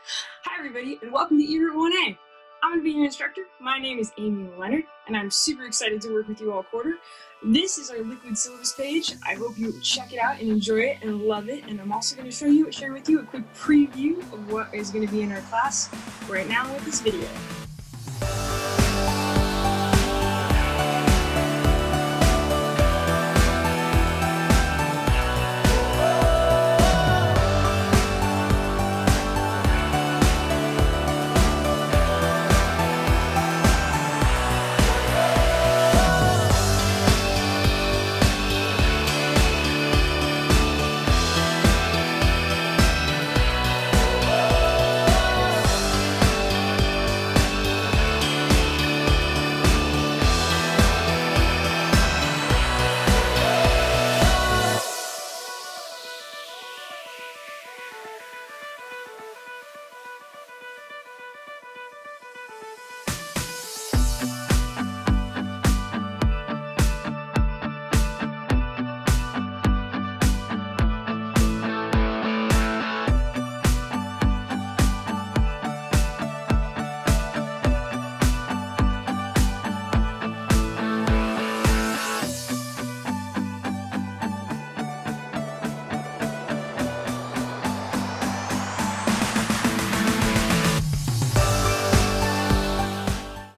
Hi everybody, and welcome to EWRT1A. I'm going to be your instructor. My name is Amy Leonard, and I'm super excited to work with you all quarter. This is our liquid syllabus page. I hope you check it out and enjoy it and love it, and I'm also going to share with you a quick preview of what is going to be in our class right now with this video.